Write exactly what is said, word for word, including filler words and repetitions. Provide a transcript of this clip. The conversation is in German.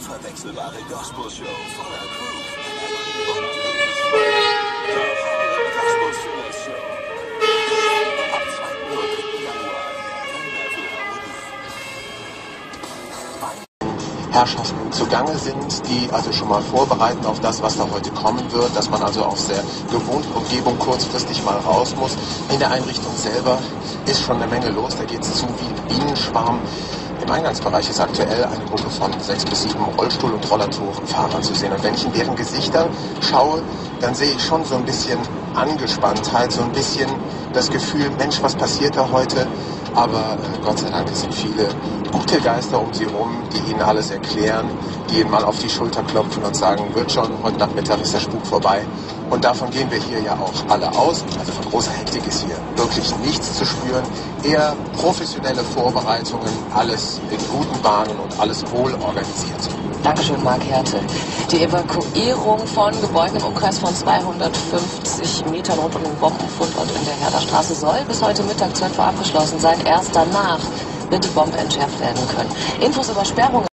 unverwechselbare Gospel-Show voller Groove und The Harlem Gospel Singers Show. Am zweiten und dritten Januar in der Philharmonie. Herrschaften zugange sind, die also schon mal vorbereiten auf das, was da heute kommen wird, dass man also aus der gewohnten Umgebung kurzfristig mal raus muss. In der Einrichtung selber ist schon eine Menge los, da geht es zu wie ein Bienenschwarm. Im Eingangsbereich ist aktuell eine Gruppe von sechs bis sieben Rollstuhl- und Rollatorenfahrern zu sehen. Und wenn ich in deren Gesichter schaue, dann sehe ich schon so ein bisschen Angespanntheit, so ein bisschen das Gefühl, Mensch, was passiert da heute? Aber äh, Gott sei Dank, es sind viele gute Geister um sie rum, die ihnen alles erklären, die ihnen mal auf die Schulter klopfen und sagen, wird schon, heute Nachmittag ist der Spuk vorbei. Und davon gehen wir hier ja auch alle aus. Also von großer Hektik ist hier wirklich nichts zu spüren. Eher professionelle Vorbereitungen, alles in guten Bahnen und alles wohl organisiert. Dankeschön, Marc Härte. Die Evakuierung von Gebäuden im Umkreis von zweihundertfünfzig Metern rund um den Bombenfundort in der Herderstraße soll bis heute Mittag zwölf Uhr abgeschlossen sein. Erst danach wird die Bombe entschärft werden können. Infos über Sperrungen